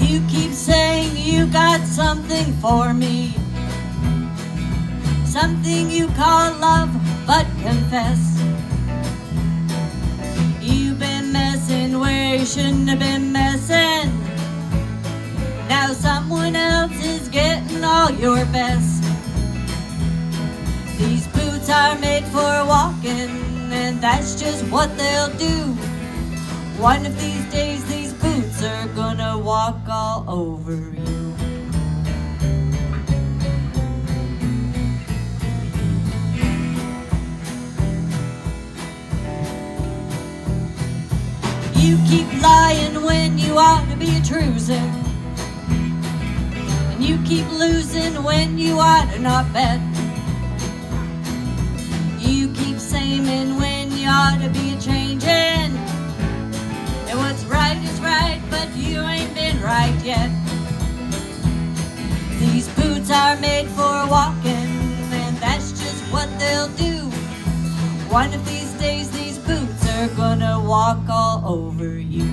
You keep saying you got something for me, something you call love, but confess you've been messing where you shouldn't have been messing. Now someone else is getting all your best. These boots are made for walking, and that's just what they'll do. One of these days these boots are gonna walk all over you. You keep lying when you ought to be truthing, and you keep losing when you ought to not bet. You keep saying when you ought to be changing, and what's right is right, but you ain't been right yet. These boots are made for walking, and that's just what they'll do. One of these days these boots are gonna walk all over you.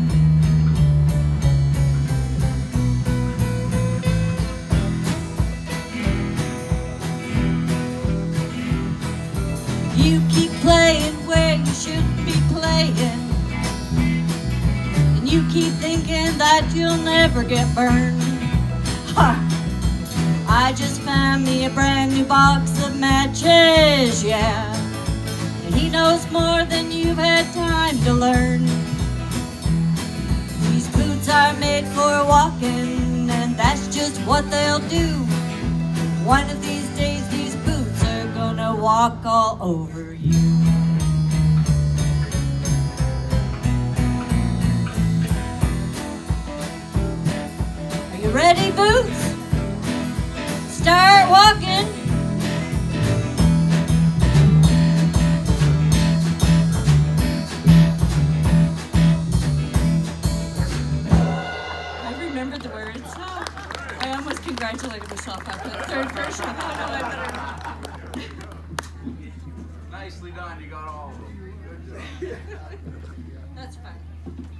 You keep playing where you shouldn't be playing, and you keep thinking that you'll never get burned. I just found me a brand new box of matches, yeah, and he knows more than you've had time to learn. These boots are made for walking, and that's just what they'll do. One of these days these boots are gonna walk all over you. Are you ready, boots? Start walking. I remembered the words. I almost congratulated myself after the third verse. Nicely done, you got all of them. That's fine.